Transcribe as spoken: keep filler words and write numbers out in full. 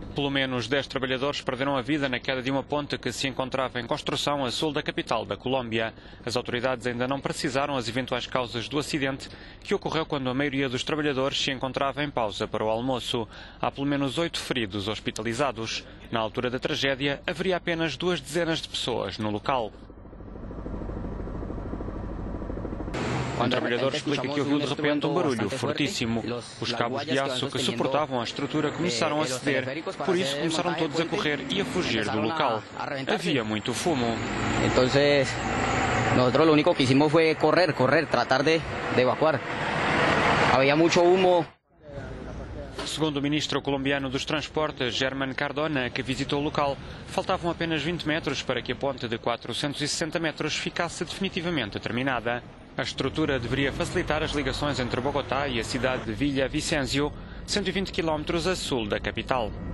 Pelo menos dez trabalhadores perderam a vida na queda de uma ponte que se encontrava em construção a sul da capital da Colômbia. As autoridades ainda não precisaram as eventuais causas do acidente, que ocorreu quando a maioria dos trabalhadores se encontrava em pausa para o almoço. Há pelo menos oito feridos hospitalizados. Na altura da tragédia, haveria apenas duas dezenas de pessoas no local. Um trabalhador explica que ouviu de repente um barulho fortíssimo. Os cabos de aço que suportavam a estrutura começaram a ceder, por isso começaram todos a correr e a fugir do local. Havia muito fumo. Então, nós o único que hicimos foi correr, correr, tratar de, de evacuar. Havia muito humo. Segundo o ministro colombiano dos Transportes, Germán Cardona, que visitou o local, faltavam apenas vinte metros para que a ponte de quatrocentos e sessenta metros ficasse definitivamente terminada. A estrutura deveria facilitar as ligações entre Bogotá e a cidade de Villavicencio, cento e vinte quilómetros a sul da capital.